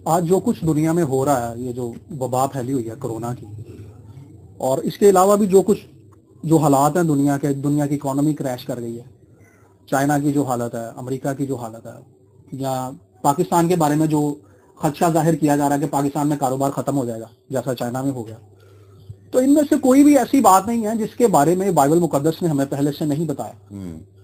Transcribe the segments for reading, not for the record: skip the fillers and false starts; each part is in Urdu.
آج جو کچھ دنیا میں ہو رہا ہے، یہ جو وبا پھیلی ہوئی ہے کرونا کی، اور اس کے علاوہ بھی جو حالات ہیں دنیا کی اکانومی کریش کر گئی ہے، چائنا کی جو حالت ہے، امریکہ کی جو حالت ہے، یا پاکستان کے بارے میں جو خدشہ ظاہر کیا جا رہا ہے کہ پاکستان میں کاروبار ختم ہو جائے گا جیسا چائنا میں ہو گیا، تو ان میں سے کوئی بھی ایسی بات نہیں ہے جس کے بارے میں بائبل مقدس نے ہمیں پہلے سے نہیں بتایا۔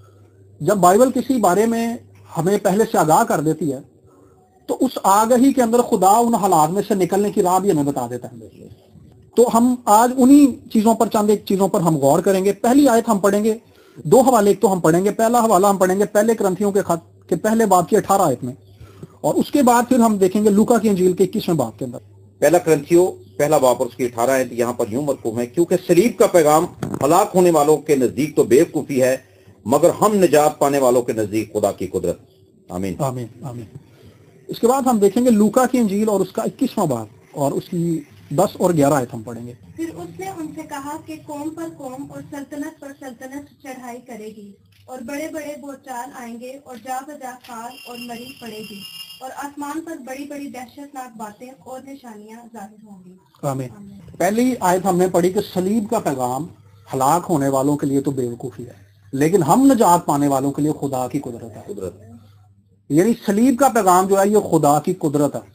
جب بائبل کسی بارے میں ہمیں پہلے سے آگاہ کر دیتی ہے تو اس آگہی کے اندر خدا ان حالات میں سے نکلنے کی راہ بھی ہمیں بتا دیتا ہے۔ تو ہم آج انہی چیزوں پر چند ایک چیزوں پر ہم غور کریں گے۔ پہلی آیت ہم پڑھیں گے، دو حوالے ایک تو ہم پڑھیں گے۔ پہلا حوالہ ہم پڑھیں گے پہلے کرنتھیوں کے خط کے پہلے باب کی 18 آیت میں، اور اس کے بعد پھر ہم دیکھیں گے لوکا کی انجیل کے 21ویں باب کے اندر۔ پہلا کرنتھیوں پہلا باب اور اس کی 18 آیت یہاں پر یوں مرقوم ہے، کیونکہ صلیب کا پیغام ہلاک ہونے والوں کے نزدیک تو بیوقوفی ہے، مگر ہم نجات پانے والوں کے نزدیک خدا کی قدرت۔ آمین آمین آمین۔ اس کے بعد ہم دیکھیں گے لوکا کی انجیل اور اس کا 21واں باب اور اس کی 10 اور 11 آیت ہم پڑھیں گے۔ پھر اس نے ان سے کہا کہ قوم پر قوم اور سلطنت پر سلطنت چڑھائی کرے گی، اور بڑے بڑے بھوچال آئیں گے، اور جا بجا کھال اور مری پڑے گی، اور آسمان پر بڑی بڑی دہشتناک باتیں اور نشانیاں ظاہر ہوں گی۔ آمین۔ پہلی آیت ہم نے پڑھی کہ صلیب کا پیغام ہلاک ہونے والوں کے لیے تو بیوقوفی ہے، لیکن ہم نجات پانے والوں کے لیے خدا کی قدرت ہے۔ یعنی صلیب کا پیغام جو ہے یہ خدا کی قدرت ہے۔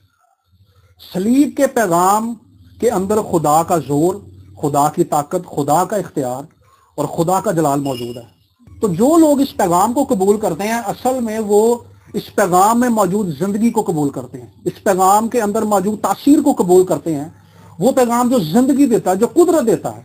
صلیب کے پیغام کے اندر خدا کا زور، خدا کی طاقت، خدا کا اختیار اور خدا کا جلال موجود ہے۔ تو جو لوگ اس پیغام کو قبول کرتے ہیں اصل میں وہ اس پیغام میں موجود زندگی کو قبول کرتے ہیں، اس پیغام کے اندر موجود تاثیر کو قبول کرتے ہیں، وہ پیغام جو زندگی دیتا ہے، جو قدرت دیتا ہے۔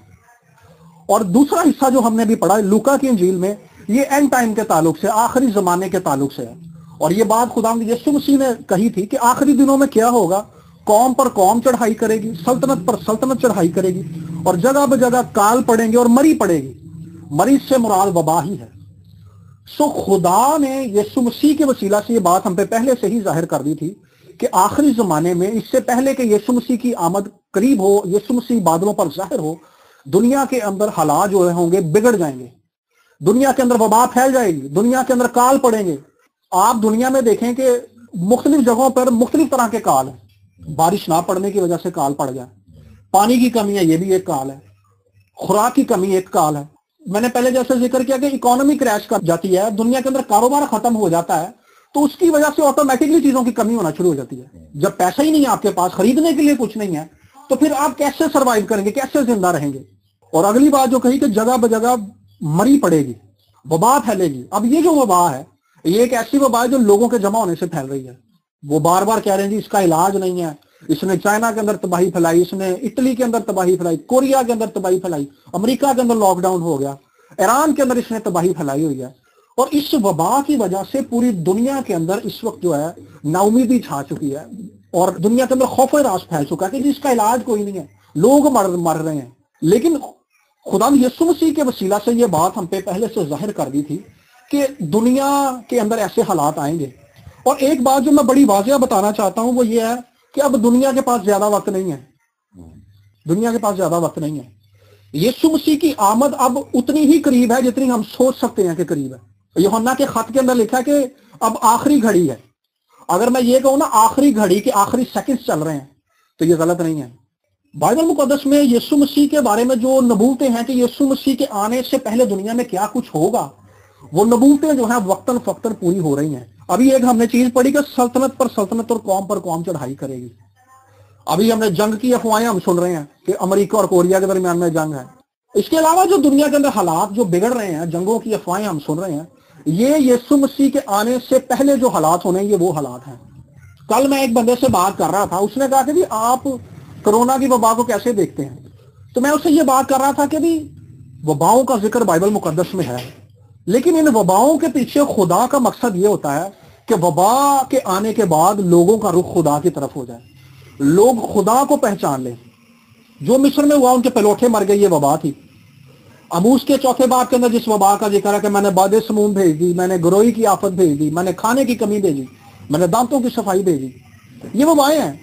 اور دوسرا حصہ جو ہم نے بھی پڑھا لوکا کی انجیل میں، یہ اینڈ ٹائم کے تعلق سے، آخری زمانے کے تعلق سے ہے، اور یہ بات خداوند یسوع مسیح نے کہی تھی کہ آخری دنوں میں کیا ہوگا، قوم پر قوم چڑھائی کرے گی، سلطنت پر سلطنت چڑھائی کرے گی، اور جگہ بجگہ کال پڑیں گے اور مری پڑے گی۔ مریض سے مراد وبا ہی ہے۔ سو خدا نے یسوع مسیح کے وسیلہ سے یہ بات ہم پہ پہلے سے ہی ظاہر کر دی تھی کہ آخری زمانے میں، اس سے پہلے کہ یسوع مسیح کی آمد قریب ہو، یسوع مسیح بادلوں پر ظاہر ہو، دنیا کے اندر حالات جو ہوں گے بگڑ جائیں گے، دنیا کے اندر وبا پھیل جائے گی، دنیا کے اندر کال پڑیں گے۔ آپ دنیا میں دیکھیں کہ مختلف جگہوں پر مختلف طرح کے کال ہیں۔ بارش نہ پڑنے کی وجہ سے کال پڑ گیا، پانی کی کمی ہے، یہ بھی ایک کال ہے، خوراک کی کمی ایک کال ہے۔ میں نے پہلے جیسے ذکر کیا کہ اکانومی کریش کر جاتی ہے، دنیا کے اندر کاروبار ختم ہو جاتا ہے، تو اس کی وجہ سے آٹومیٹکلی چیزوں کی کمی ہونا شروع ہو جاتی ہے۔ جب پیسہ ہی نہیں ہے آپ کے پاس، خریدنے کے لیے کچھ نہیں ہے، تو پھر آپ کیسے سروائیو کریں گے، کیسے زندہ رہیں گے؟ اور اگلی بات جو کہی کہ جگہ بجگہ مری پڑے گی، وبا پھیلے گی۔ اب یہ جو وبا ہے یہ ایک ایسی وبا ہے جو لوگوں کے جمع ہونے سے پھیل رہی ہے۔ وہ بار بار کہہ رہے ہیں جی اس کا علاج نہیں ہے، اس نے چائنا کے اندر تباہی پھیلائی، اس نے اٹلی کے اندر تباہی پھیلائی، کوریا کے اندر تباہی پھیلائی، امریکہ کے اندر لاک ڈاؤن ہو گیا، ایران کے اندر اس نے تباہی پھیلائی ہوئی ہے۔ اور اس وبا کی وجہ سے پوری دنیا کے اندر اس وقت جو ہے ناامیدی چھا چکی ہے، اور دنیا کے اندر خوف و ہراس پھیل چکا ہے کہ جی اس کا علاج کوئی نہیں ہے، لوگ مر رہے ہیں۔ لیکن خدا یسوع مسیح کے وسیلہ سے یہ بات ہم پہ پہلے سے ظاہر کر دی تھی کہ دنیا کے اندر ایسے حالات آئیں گے۔ اور ایک بات جو میں بڑی واضح بتانا چاہتا ہوں وہ یہ ہے کہ اب دنیا کے پاس زیادہ وقت نہیں ہے، دنیا کے پاس زیادہ وقت نہیں ہے۔ یسوع مسیح کی آمد اب اتنی ہی قریب ہے جتنی ہم سوچ سکتے ہیں کہ قریب ہے۔ یوحنا کے خط کے اندر لکھا ہے کہ اب آخری گھڑی ہے۔ اگر میں یہ کہوں نا آخری گھڑی کے آخری سیکنڈز چل رہے ہیں تو یہ غلط نہیں ہے۔ بائبل مقدس میں یسوع مسیح کے بارے میں جو نبوتیں ہیں کہ یسوع مسیح کے آنے سے پہلے دنیا میں کیا کچھ ہوگا، وہ نبوتیں جو ہیں وقتاً فوقتاً پوری ہو رہی ہیں۔ ابھی ایک ہم نے چیز پڑھی کہ سلطنت پر سلطنت اور قوم پر قوم چڑھائی کرے گی۔ ابھی ہم نے جنگ کی افواہیں ہم سن رہے ہیں کہ امریکہ اور کوریا کے درمیان میں جنگ ہے۔ اس کے علاوہ جو دنیا کے اندر حالات جو بگڑ رہے ہیں، جنگوں کی افواہیں ہم سن رہے ہیں، یہ یسوع مسیح کے آنے سے پہلے جو حالات ہونے ہیں یہ وہ حالات ہیں۔ کل میں ایک بندے سے بات کر رہا تھا، اس نے کہا کہ جی آپ کرونا کی وبا کو کیسے دیکھتے ہیں؟ تو میں اس سے یہ بات کر رہا تھا کہ بھی وباؤں کا ذکر بائبل مقدس میں ہے، لیکن ان وباؤں کے پیچھے خدا کا مقصد یہ ہوتا ہے کہ وبا کے آنے کے بعد لوگوں کا رخ خدا کی طرف ہو جائے، لوگ خدا کو پہچان لیں۔ جو مصر میں ہوا ان کے پلوٹھے مر گئے، یہ وبا تھی۔ عموس کے چوتھے باب کے اندر جس وبا کا ذکر ہے کہ میں نے باد سموم بھیج دی، میں نے گروئی کی آفت بھیج دی، میں نے کھانے کی کمی بھیجی، میں نے دانتوں کی صفائی بھیجی، یہ وبائیں ہیں۔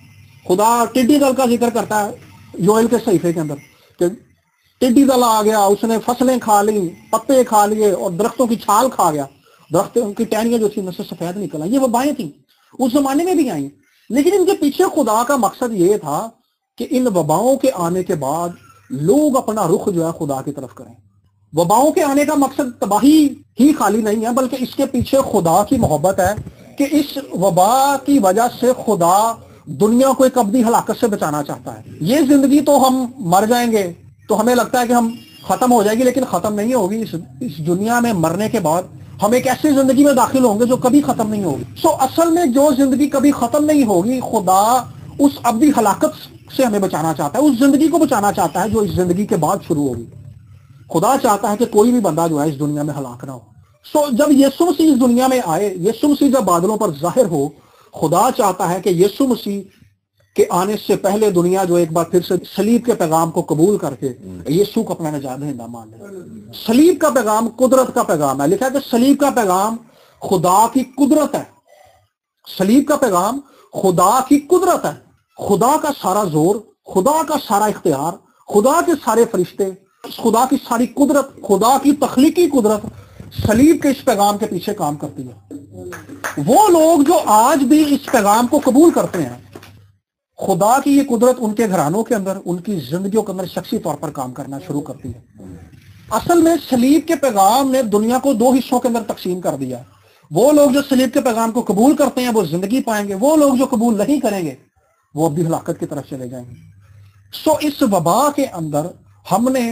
خدا ٹڈی دل کا ذکر کرتا ہے یوئیل کے صحیفے کے اندر کہ ٹڈی دل آ گیا، اس نے فصلیں کھا لی، پتے کھا لیے اور درختوں کی چھال کھا گیا، درختوں کی ٹہنیاں جو تھی ان سے سفید نکل آئی۔ یہ وبائیں تھیں، اس زمانے میں بھی آئیں۔ لیکن ان کے پیچھے خدا کا مقصد یہ تھا کہ ان وباؤں کے آنے کے بعد لوگ اپنا رخ جو ہے خدا کی طرف کریں. وباؤں کے آنے کا مقصد تباہی ہی خالی نہیں ہے، بلکہ اس کے پیچھے خدا کی محبت ہے کہ اس وبا کی وجہ سے خدا دنیا کو ایک ابدی ہلاکت سے بچانا چاہتا ہے. یہ زندگی تو ہم مر جائیں گے تو ہمیں لگتا ہے کہ ہم ختم ہو جائے گی، لیکن ختم نہیں ہوگی. اس دنیا میں مرنے کے بعد ہم ایک ایسی زندگی میں داخل ہوں گے جو کبھی ختم نہیں ہوگی. اصل میں جو زندگی کبھی ختم نہیں ہوگی، خدا اس ابدی ہلاکت سے ہمیں بچانا چاہتا ہے، اس زندگی کو بچانا چاہتا ہے جو اس زندگی کے بعد شروع ہوگی. خدا چاہتا ہے کہ کوئی بھی بندہ جو ہے اس دنیا میں ہلاک نہ ہو. جب یسوع مسیح اس دنیا میں آئے، یسوع مسیح جب بادلوں پر ظاہر ہو، خدا چاہتا ہے کہ یسوع مسیح کے آنے سے پہلے دنیا جو ایک بار پھر سے صلیب کے پیغام کو قبول کر کے یسوع کو اپنا نجات دہندہ مان لے. صلیب کا پیغام قدرت کا پیغام ہے. لکھا ہے کہ صلیب کا پیغام خدا کی قدرت ہے. صلیب کا پیغام خدا کی قدرت ہے. خدا کا سارا زور، خدا کا سارا اختیار، خدا کے سارے فرشتے، خدا کی ساری قدرت، خدا کی تخلیقی قدرت صلیب کے اس پیغام کے پیچھے کام کرتی ہے. وہ لوگ جو آج بھی اس پیغام کو قبول کرتے ہیں، خدا کی یہ قدرت ان کے گھرانوں کے اندر، ان کی زندگیوں کے اندر شخصی طور پر کام کرنا شروع کرتی ہے. اصل میں صلیب کے پیغام نے دنیا کو دو حصوں کے اندر تقسیم کر دیا. وہ لوگ جو صلیب کے پیغام کو قبول کرتے ہیں وہ زندگی پائیں گے، وہ لوگ جو قبول نہیں کریں گے وہ ابدی ہلاکت کی طرف چلے جائیں گے. اس وبا کے اندر ہم نے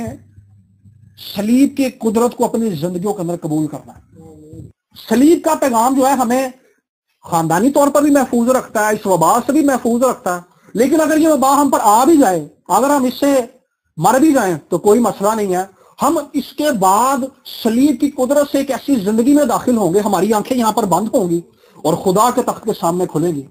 صلیب کی قدرت کو اپنی زندگیوں کے اندر قبول کرنا ہے. صلیب کا پیغام جو ہے ہمیں خاندانی طور پر بھی محفوظ رکھتا ہے، اس وبا سے بھی محفوظ رکھتا ہے. لیکن اگر یہ وبا ہم پر آ بھی جائے، اگر ہم اس سے مر بھی جائیں تو کوئی مسئلہ نہیں ہے. ہم اس کے بعد صلیب کی قدرت سے ایک ایسی زندگی میں داخل ہوں گے، ہماری آنکھیں یہاں پر بند ہوں گی اور خدا کے تخت کے سامنے کھلیں گی.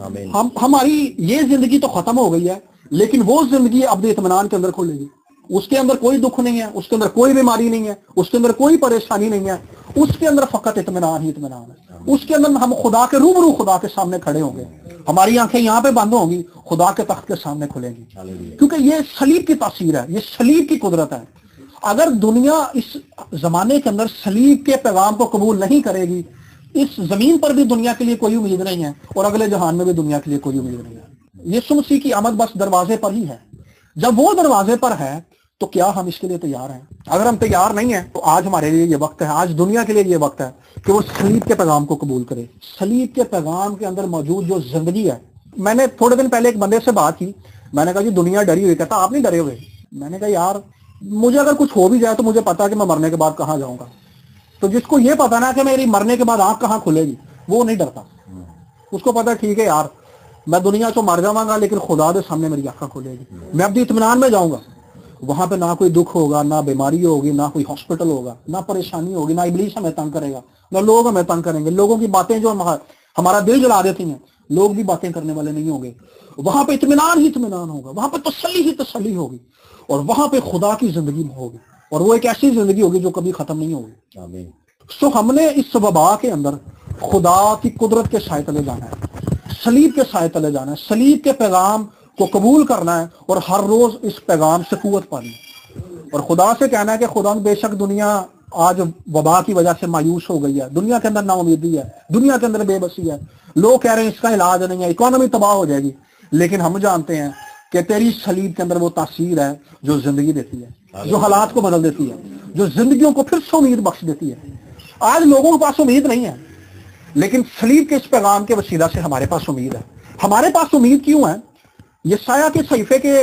ہماری یہ زندگی تو ختم ہو گئی ہے، لیکن وہ زندگی ابد اطمینان کے اندر کھلے گی. اس کے اندر کوئی دکھ نہیں ہے، اس کے اندر کوئی بیماری نہیں ہے، اس کے اندر کوئی پریشانی نہیں ہے. اس کے اندر فقط اطمینان ہی اطمینان ہے. اس کے اندر ہم خدا کے روبرو خدا کے سامنے کھڑے ہوں گے، ہماری آنکھیں یہاں پہ بند ہوں گی، خدا کے تخت کے سامنے کھلیں گی. کیونکہ یہ صلیب کی تاثیر ہے، یہ صلیب کی قدرت ہے. اگر دنیا اس زمانے کے اندر صلیب کے پیغام کو قبول نہیں کرے گی، اس زمین پر بھی دنیا کے لیے کوئی امید نہیں ہے، اور اگلے جہان میں بھی دنیا کے لیے کوئی امید نہیں ہے. یسوع مسیح کی آمد بس دروازے پر ہی ہے. جب وہ دروازے پر ہے تو کیا ہم اس کے لیے تیار ہیں؟ اگر ہم تیار نہیں ہیں تو آج ہمارے لیے یہ وقت ہے، آج دنیا کے لیے یہ وقت ہے کہ وہ صلیب کے پیغام کو قبول کرے. صلیب کے پیغام کے اندر موجود جو زندگی ہے، میں نے تھوڑے دن پہلے ایک بندے سے بات کی، میں نے کہا جی دنیا ڈری ہوئی. کہتا آپ نہیں ڈرے ہوئے. میں نے کہا یار مجھے اگر کچھ ہو بھی جائے تو مجھے پتا کہ میں مرنے کے بعد کہاں جاؤں گا. تو جس کو یہ پتا نا کہ میری مرنے کے بعد آنکھ کہاں کھلے گی، وہ نہیں ڈرتا. اس کو پتا ٹھیک ہے یار میں دنیا تو مر جاؤں گا، لیکن خدا کے سامنے میری آنکھیں کھلے گی، میں ابدی اطمینان میں جاؤں گا. وہاں پہ نہ کوئی دکھ ہوگا، نہ بیماری ہوگی، نہ کوئی ہاسپٹل ہوگا، نہ پریشانی ہوگی، نہ ابلیس ہمیں تنگ کرے گا، نہ لوگ ہمیں تنگ کریں گے. لوگوں کی باتیں جو ہمارا دل جلا دیتی ہیں، لوگ بھی باتیں کرنے والے نہیں ہوں گے. وہاں پہ اطمینان ہی اطمینان ہوگا، وہاں پہ تسلی ہی تسلی ہوگی، اور وہاں پہ خدا کی زندگی ہوگی، اور وہ ایک ایسی زندگی ہوگی جو کبھی ختم نہیں ہوگی. آمین. ہم نے اس وبا کے اندر خدا کی قدرت کے سائے تلے جانا ہے، صلیب کے سائے تلے جانا ہے، صلیب کے پیغام کو قبول کرنا ہے، اور ہر روز اس پیغام سے قوت پانی ہے. اور خدا سے کہنا ہے کہ خدا بے شک دنیا آج وبا کی وجہ سے مایوس ہو گئی ہے، دنیا کے اندر نا امیدی ہے، دنیا کے اندر بے بسی ہے، لوگ کہہ رہے ہیں اس کا علاج نہیں ہے، اکانومی تباہ ہو جائے گی. لیکن ہم جانتے ہیں کہ تیری صلیب کے اندر وہ تاثیر ہے جو زندگی دیتی ہے، جو حالات کو بدل دیتی ہے، جو زندگیوں کو پھر سے امید بخش دیتی ہے. آج لوگوں کے پاس امید نہیں ہے، لیکن صلیب کے اس پیغام کے وسیلہ سے ہمارے پاس امید ہے. ہمارے پاس امید کیوں ہے؟ یسایہ کے صحیفے کے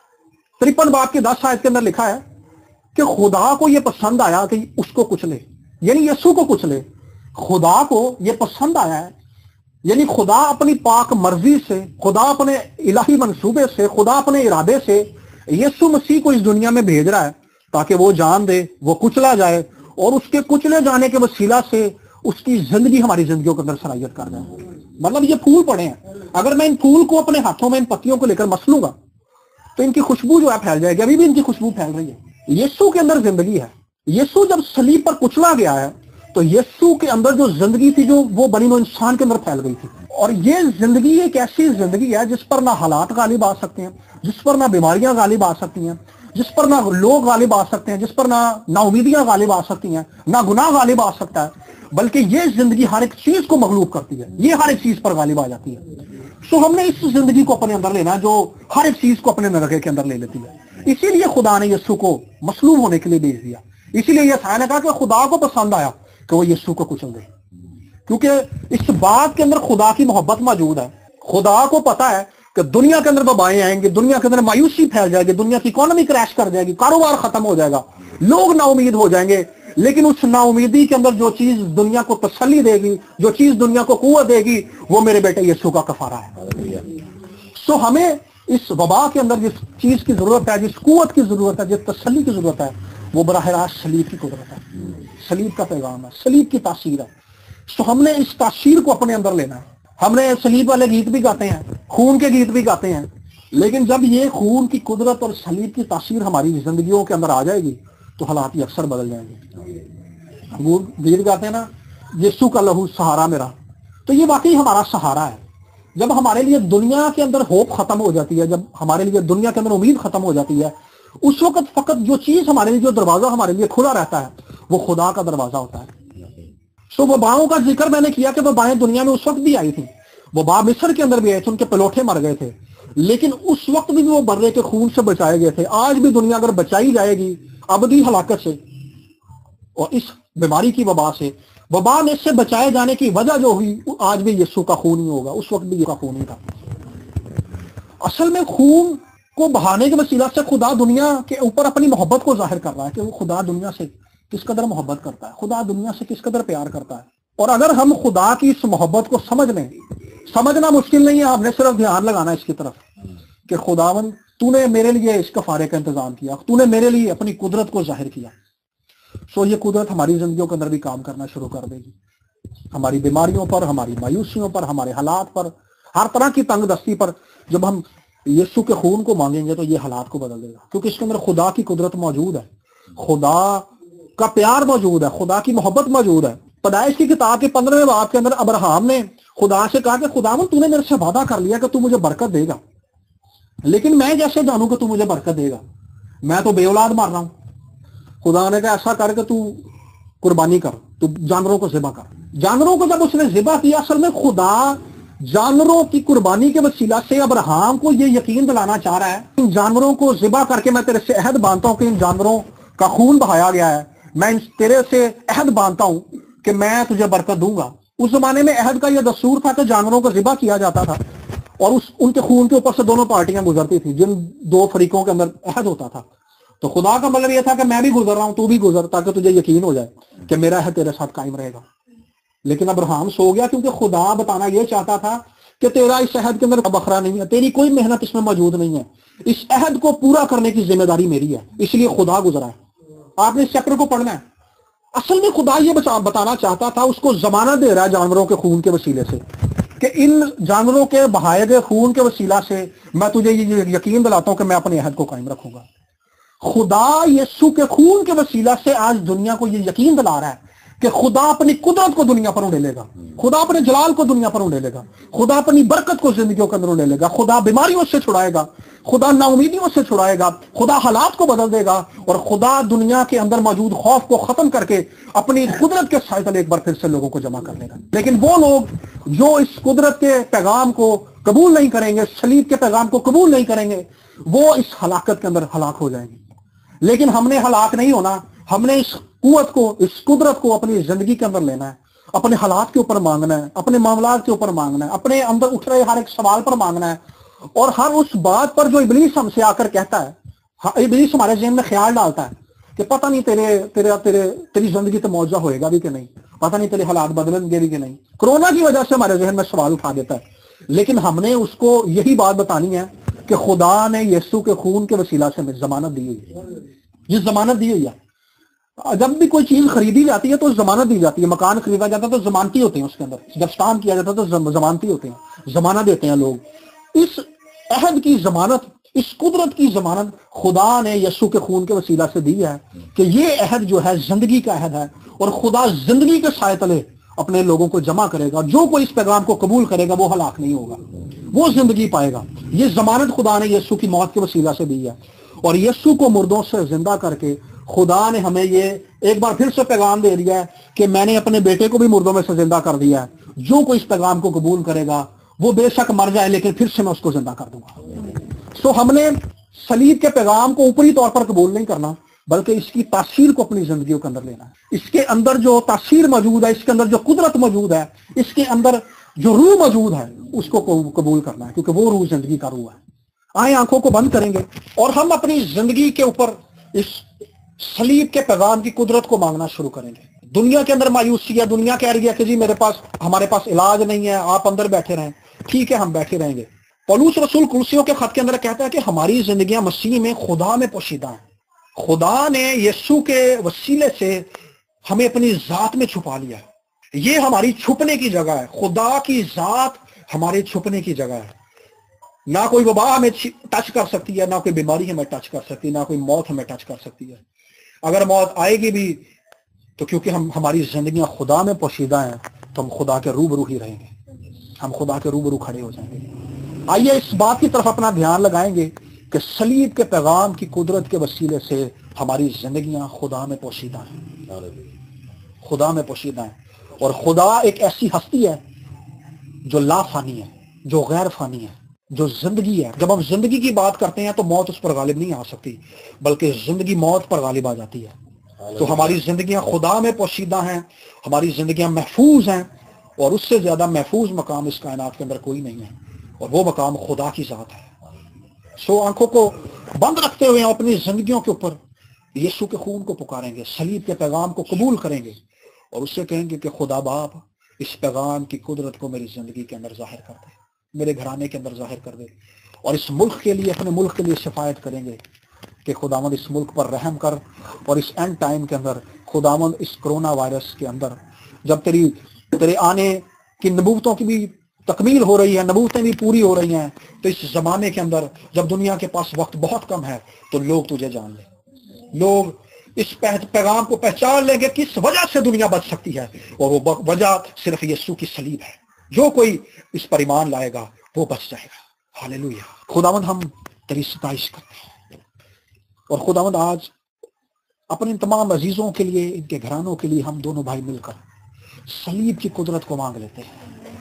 53 باب کے 10 آیت کے اندر لکھا ہے کہ خدا کو یہ پسند آیا کہ اس کو کچلے، یعنی یسوع کو کچلے. خدا کو یہ پسند آیا ہے، یعنی خدا اپنی پاک مرضی سے، خدا اپنے الہی منصوبے سے، خدا اپنے ارادے سے یسوع مسیح کو اس دنیا میں بھیج رہا ہے تاکہ وہ جان دے، وہ کچلا جائے، اور اس کے کچلے جانے کے وسیلہ سے اس کی زندگی ہماری زندگیوں کے اندر صلاحیت کر جائے. مطلب یہ پھول پڑے ہیں، اگر میں ان پھول کو اپنے ہاتھوں میں ان پتیوں کو لے کر مس لوں گا تو ان کی خوشبو جو ہے پھیل جائے گی. ابھی بھی ان کی خوشبو پھیل رہی ہے. یسوع کے اندر زندگی ہے. یسوع جب صلیب پر کچلا گیا ہے تو یسوع کے اندر جو زندگی تھی جو وہ بنی نوع انسان کے اندر پھیل گئی تھی. اور یہ زندگی ایک ایسی زندگی ہے جس پر نہ حالات غالب آ سکتے ہیں، جس پر نہ بیماریاں غالب آ سکتی ہیں، جس پر نہ لوگ غالب آ سکتے ہیں، جس پر نہ امیدیاں غالب آ سکتی ہیں، نہ گناہ غالب آ سکتا ہے. بلکہ یہ زندگی ہر ایک چیز کو مغلوب کرتی ہے، یہ ہر ایک چیز پر غالب آ جاتی ہے. سو ہم نے اس زندگی کو اپنے اندر لینا جو ہر ایک چیز کو اپنے نرغے کے اندر لے لیتی ہے. اسی لیے خدا نے یسوع کو مصلوب ہونے کے لیے بھیج دیا. اسی لیے یہ نے کہا کہ خدا کو پسند آیا کہ وہ یسوع کو کچل دے، کیونکہ اس بات کے اندر خدا کی محبت موجود ہے. خدا کو پتا ہے کہ دنیا کے اندر وبائیں آئیں گی، دنیا کے اندر مایوسی پھیل جائے گی، دنیا کی اکانومی کریش کر جائے گی، کاروبار ختم ہو جائے گا، لوگ نا امید ہو جائیں گے. لیکن اس نا امیدی کے اندر جو چیز دنیا کو تسلی دے گی، جو چیز دنیا کو قوت دے گی، وہ میرے بیٹے یسوع کا کفارہ ہے. سو ہمیں اس وبا کے اندر جس چیز کی ضرورت ہے، جس قوت کی ضرورت ہے، جس تسلی کی ضرورت ہے، وہ براہ راست صلیب کی قدرت ہے، صلیب کا پیغام ہے، صلیب کی تاثیر ہے. سو ہم نے اس تاثیر کو اپنے اندر لینا ہے. ہم نے صلیب والے گیت بھی گاتے ہیں، خون کے گیت بھی گاتے ہیں، لیکن جب یہ خون کی قدرت اور صلیب کی تاثیر ہماری زندگیوں کے اندر آ جائے گی تو حالات ہی اکثر بدل جائیں گے. وہ گیت گاتے ہیں نا، یسوع کا لہو سہارا میرا، تو یہ واقعی ہمارا سہارا ہے. جب ہمارے لیے دنیا کے اندر ہوپ ختم ہو جاتی ہے، جب ہمارے لیے دنیا کے اندر امید ختم ہو جاتی ہے، اس وقت فقط جو چیز ہمارے لیے، جو دروازہ ہمارے لیے کھلا رہتا ہے، وہ خدا کا دروازہ ہوتا ہے. سو وباؤں کا ذکر میں نے کیا کہ وبائیں دنیا میں اس وقت بھی آئی تھیں، وبا مصر کے اندر بھی آئے تھے، ان کے پلوٹھے مر گئے تھے، لیکن اس وقت بھی وہ برے کے خون سے بچائے گئے تھے. آج بھی دنیا اگر بچائی جائے گی ابدی ہلاکت سے اور اس بیماری کی وبا سے، وبا میں سے بچائے جانے کی وجہ جو ہوئی، آج بھی یسوع کا خون ہی ہوگا، اس وقت بھی یسوع کا خون ہی تھا. اصل میں خون کو بہانے کے وسیلہ سے خدا دنیا کے اوپر اپنی محبت کو ظاہر کر رہا ہے کہ وہ خدا دنیا سے کس قدر محبت کرتا ہے، خدا دنیا سے کس قدر پیار کرتا ہے. اور اگر ہم خدا کی اس محبت کو سمجھ لیں، سمجھنا مشکل نہیں ہے، ہم نے صرف دھیان لگانا ہے اس کی طرف کہ خداوند تو نے میرے لیے اس کفارے کا انتظام کیا، تو نے میرے لیے اپنی قدرت کو ظاہر کیا. سو یہ قدرت ہماری زندگیوں کے اندر بھی کام کرنا شروع کر دے گی، ہماری بیماریوں پر، ہماری مایوسیوں پر، ہمارے حالات پر، ہر طرح کی تنگ دستی پر. جب ہم یسوع کے خون کو مانگیں گے تو یہ حالات کو بدل دے گا، کیونکہ اس کے اندر خدا کی قدرت موجود ہے، خدا کا پیار موجود ہے، خدا کی محبت موجود ہے. پیدائش کی کتاب کے 15ویں باب کے اندر ابراہیم نے خدا سے کہا کہ خداوند تو نے میرے سے وعدہ کر لیا کہ تو مجھے برکت دے گا، لیکن میں جیسے جانوں کہ تو مجھے برکت دے گا، میں تو بے اولاد مار رہا ہوں. خدا نے کہا ایسا کر کے تو قربانی کر، تو جانوروں کو ذبح کر. جانوروں کو جب اس نے ذبح کیا، اصل میں خدا جانوروں کی قربانی کے وسیلہ سے ابراہیم کو یہ یقین دلانا چاہ رہا ہے، ان جانوروں کو ذبح کر کے میں تیرے سے عہد باندھتا ہوں کہ ان جانوروں کا خون بہایا گیا ہے، میں تیرے سے عہد باندھتا ہوں کہ میں تجھے برکت دوں گا. اس زمانے میں عہد کا یہ دستور تھا کہ جانوروں کو ذبح کیا جاتا تھا اور ان کے خون کے اوپر سے دونوں پارٹیاں گزرتی تھی، جن دو فریقوں کے اندر عہد ہوتا تھا. تو خدا کا مطلب یہ تھا کہ میں بھی گزر رہا ہوں، تو بھی گزر، تاکہ تجھے یقین ہو جائے کہ میرا عہد تیرے ساتھ قائم رہے گا. لیکن ابراہیم سو گیا، کیونکہ خدا بتانا یہ چاہتا تھا کہ تیرا اس عہد کے اندر بخرا نہیں ہے، تیری کوئی محنت اس میں موجود نہیں ہے، اس عہد کو پورا کرنے کی ذمہ داری میری ہے، اس لیے خدا گزرا ہے. آپ نے اس چیپٹر کو پڑھنا ہے. اصل میں خدا یہ بتانا چاہتا تھا، اس کو ضمانت دے رہا ہے جانوروں کے خون کے وسیلے سے کہ ان جانوروں کے بہائے گئے خون کے وسیلہ سے میں تجھے یہ یقین دلاتا ہوں کہ میں اپنے عہد کو قائم رکھوں گا. خدا یسوع کے خون کے وسیلہ سے آج دنیا کو یہ یقین دلا رہا ہے کہ خدا اپنی قدرت کو دنیا پر اڑے لے گا، خدا اپنے جلال کو دنیا پر اڑے لے گا، خدا اپنی برکت کو زندگیوں کے اندر اڑے لے گا، خدا بیماریوں سے چھڑائے گا، خدا نا امیدیوں سے چھڑائے گا، خدا حالات کو بدل دے گا، اور خدا دنیا کے اندر موجود خوف کو ختم کر کے اپنی قدرت کے سائے تلے ایک بار پھر سے لوگوں کو جمع کر لے گا. لیکن وہ لوگ جو اس قدرت کے پیغام کو قبول نہیں کریں گے، صلیب کے پیغام کو قبول نہیں کریں گے، وہ اس ہلاکت کے اندر ہلاک ہو جائیں گے. لیکن ہم نے ہلاک نہیں ہونا، ہم نے اس قوت کو، اس قدرت کو اپنی زندگی کے اندر لینا ہے، اپنے حالات کے اوپر مانگنا ہے، اپنے معاملات کے اوپر مانگنا ہے، اپنے اندر اٹھ رہے ہر ایک سوال پر مانگنا ہے، اور ہر اس بات پر جو ابلیس ہم سے آ کر کہتا ہے، ابلیس ہمارے ذہن میں خیال ڈالتا ہے کہ پتہ نہیں تیری زندگی تو معاوضہ ہوئے گا بھی کہ نہیں، پتہ نہیں تیرے حالات بدلیں گے بھی کہ نہیں. کرونا کی وجہ سے ہمارے ذہن میں سوال اٹھا دیتا ہے، لیکن ہم نے اس کو یہی بات بتانی ہے کہ خدا نے یسوع کے خون کے وسیلہ سے ہمیں ضمانت دی ہوئی ہے. یہ ضمانت دی ہوئی ہے. جب بھی کوئی چیز خریدی جاتی ہے تو ضمانت دی جاتی ہے. مکان خریدا جاتا ہے تو ضمانتی ہوتے ہیں اس کے اندر، جب اسٹامپ کیا جاتا ہے تو ضمانتی ہوتے ہیں، ضمانت دیتے ہیں لوگ. اس عہد کی ضمانت، اس قدرت کی ضمانت خدا نے یسوع کے خون کے وسیلہ سے دی ہے کہ یہ عہد جو ہے زندگی کا عہد ہے، اور خدا زندگی کے سائے تلے اپنے لوگوں کو جمع کرے گا. جو کوئی اس پیغام کو قبول کرے گا وہ ہلاک نہیں ہوگا، وہ زندگی پائے گا. یہ ضمانت خدا نے یسوع کی موت کے وسیلہ سے دی ہے، اور یسوع کو مردوں سے زندہ کر کے خدا نے ہمیں یہ ایک بار پھر سے پیغام دے دیا ہے کہ میں نے اپنے بیٹے کو بھی مردوں میں سے زندہ کر دیا ہے، جو کوئی اس پیغام کو قبول کرے گا وہ بے شک مر جائے لیکن پھر سے میں اس کو زندہ کر دوں گا۔ سو ہم نے صلیب کے پیغام کو اوپری طور پر قبول نہیں کرنا، بلکہ اس کی تاثیر کو اپنی زندگیوں کے اندر لینا ہے۔ اس کے اندر جو تاثیر موجود ہے، اس کے اندر جو قدرت موجود ہے، اس کے اندر جو روح موجود ہے، اس کو قبول کرنا ہے، کیونکہ وہ روح زندگی کا روح ہے۔ آئیں آنکھوں کو بند کریں گے اور ہم اپنی زندگی کے اوپر اس صلیب کے پیغام کی قدرت کو مانگنا شروع کریں گے۔ دنیا کے اندر مایوسی ہے، دنیا کہہ رہی ہے کہ جی ہمارے پاس علاج نہیں ہے، آپ اندر بیٹھے رہیں۔ ٹھیک ہے، ہم بیٹھے رہیں گے۔ پولس رسول کلوسیوں کے خط کے اندر کہتا ہے کہ ہماری زندگیاں مسیح میں خدا میں پوشیدہ ہیں۔ خدا نے یسوع کے وسیلے سے ہمیں اپنی ذات میں چھپا لیا ہے۔ یہ ہماری چھپنے کی جگہ ہے۔ خدا کی ذات ہمارے چھپنے کی جگہ ہے۔ نہ کوئی وبا ہمیں ٹچ کر سکتی ہے، نہ کوئی بیماری ہمیں ٹچ کر سکتی ہے، نہ کوئی موت ہمیں ٹچ کر سکتی ہے۔ اگر موت آئے گی بھی تو کیونکہ ہماری زندگیاں خدا میں پوشیدہ ہیں تو ہم خدا کے روبرو ہی رہیں گے، ہم خدا کے روبرو کھڑے ہو جائیں گے۔ آئیے اس بات کی طرف اپنا دھیان لگائیں گے کہ صلیب کے پیغام کی قدرت کے وسیلے سے ہماری زندگیاں خدا میں پوشیدہ ہیں، خدا میں پوشیدہ ہیں۔ اور خدا ایک ایسی ہستی ہے جو لا فانی ہے، جو غیر فانی ہے، جو زندگی ہے۔ جب ہم زندگی کی بات کرتے ہیں تو موت اس پر غالب نہیں آ سکتی، بلکہ زندگی موت پر غالب آ جاتی ہے۔ تو ہماری زندگیاں خدا میں پوشیدہ ہیں، ہماری زندگیاں محفوظ ہیں، اور اس سے زیادہ محفوظ مقام اس کائنات کے اندر کوئی نہیں ہے، اور وہ مقام خدا کی ذات ہے۔ سو آنکھوں کو بند رکھتے ہوئے ہم اپنی زندگیوں کے اوپر یسوع کے خون کو پکاریں گے، صلیب کے پیغام کو قبول کریں گے، اور اس سے کہیں گے کہ خدا باپ اس پیغام کی قدرت کو میری زندگی کے اندر ظاہر کر دے، میرے گھرانے کے اندر ظاہر کر دے، اور اس ملک کے لیے، اپنے ملک کے لیے شفاعت کریں گے کہ خداوند اس ملک پر رحم کر، اور اس اینڈ ٹائم کے اندر خداوند اس کرونا وائرس کے اندر جب تیرے آنے کی نبوتوں کی بھی تکمیل ہو رہی ہے، نبوتیں بھی پوری ہو رہی ہیں، تو اس زمانے کے اندر جب دنیا کے پاس وقت بہت کم ہے تو لوگ تجھے جان لیں، لوگ اس پیغام کو پہچان لیں گے کہ اس وجہ سے دنیا بچ سکتی ہے، اور وہ وجہ صرف یسوع کی صلیب ہے۔ جو کوئی اس پر ایمان لائے گا وہ بچ جائے گا۔ ہاللیلویہ۔ خداوند ہم تیری ستائش کرتے ہیں، اور خداوند آج اپنے تمام عزیزوں کے لیے، ان کے گھرانوں کے لیے ہم دونوں بھائی مل کر صلیب کی قدرت کو مانگ لیتے ہیں،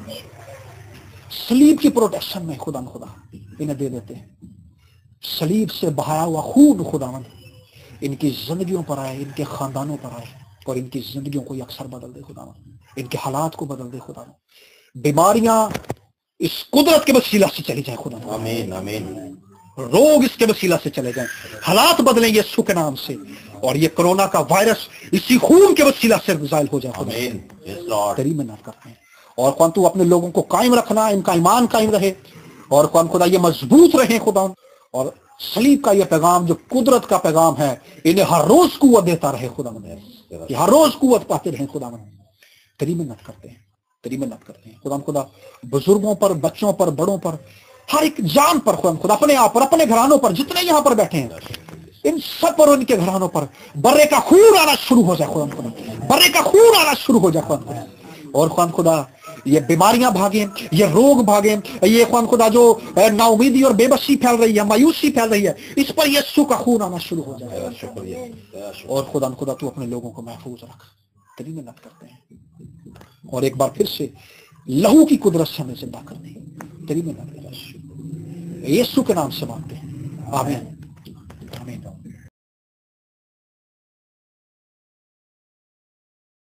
صلیب کی پروٹیکشن میں خدا انہیں دے دیتے ہیں۔ صلیب سے بہایا ہوا خون خداوند ان کی زندگیوں پر آئے، ان کے خاندانوں پر آئے، اور ان کی زندگیوں کو اکثر بدل دے خداوند، ان کے حالات کو بدل دے خداوند۔ بیماریاں اس قدرت کے وسیلہ سے چلی جائیں خداوند، آمین آمین۔ روگ اس کے وسیلہ سے چلے جائیں، حالات بدلیں یسوع کے نام سے، اور یہ کرونا کا وائرس اسی خون کے وسیلہ سے زائل ہو جائے آمین۔ Yes, Lord۔ تیری منت کرتے ہیں، اور خدا تو اپنے لوگوں کو قائم رکھنا، ان کا ایمان قائم رہے، اور خدا یہ مضبوط رہیں خدا، اور صلیب کا یہ پیغام جو قدرت کا پیغام ہے انہیں ہر روز قوت دیتا رہے خدا، یہ ہر روز قوت پاتے رہیں خدا۔ تیری منت کرتے ہیں، تیری منت کرتے ہیں خدا، بزرگوں پر، بچوں پر، بڑوں پر، ہر ایک جان پر خدا، اپنے آپ پر، اپنے گھرانوں پر، جتنے یہاں پر بیٹھے ہیں ان سب پر، ان کے گھرانوں پر برے کا خون آنا شروع ہو جائے خدا، برے کا خون آنا شروع ہو جائے خدا، اور خدا یہ بیماریاں بھاگیں، یہ روگ بھاگیں، یہ خدا جو نا امیدی اور بے بسی پھیل رہی ہے، مایوسی پھیل رہی ہے، اس پر یسوع کا خون آنا شروع ہو جائے۔ اور خدا تو اپنے لوگوں کو محفوظ رکھ، تیری منت کرتے ہیں، اور ایک بار پھر سے لہو کی قدرت سے ہمیں زندہ کر دیں، تیری منت کرتے ہیں، یسوع کے نام سے مانگتے ہیں، آمین۔